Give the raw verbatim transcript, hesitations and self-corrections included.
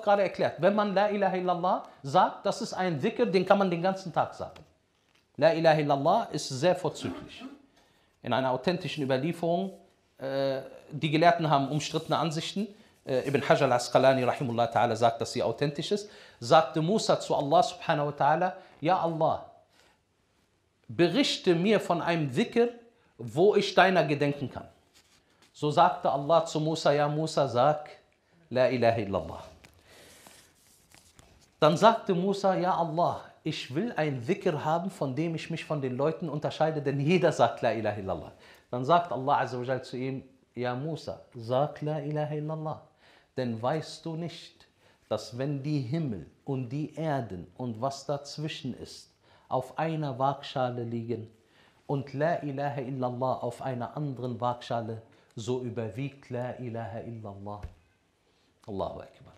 gerade erklärt. Wenn man La ilaha illallah sagt, das ist ein Dhikr, den kann man den ganzen Tag sagen. La ilaha illallah ist sehr vorzüglich. In einer authentischen Überlieferung, äh, die Gelehrten haben umstrittene Ansichten, äh, Ibn Hajar al-Asqalani rahimullah ta'ala sagt, dass sie authentisch ist, sagte Musa zu Allah subhanahu wa ta'ala, ja Allah, berichte mir von einem Dhikr, wo ich deiner gedenken kann. So sagte Allah zu Musa, ja Musa, sag La ilaha illallah. Dann sagte Musa, ja Allah, ich will ein Dhikr haben, von dem ich mich von den Leuten unterscheide, denn jeder sagt La ilaha illallah. Dann sagt Allah azza wa jal zu ihm, ja Musa, sag La ilaha illallah. Denn weißt du nicht, dass wenn die Himmel und die Erden und was dazwischen ist, auf einer Waagschale liegen und La ilaha illallah auf einer anderen Waagschale, so überwiegt La ilaha illallah. Allahu Akbar.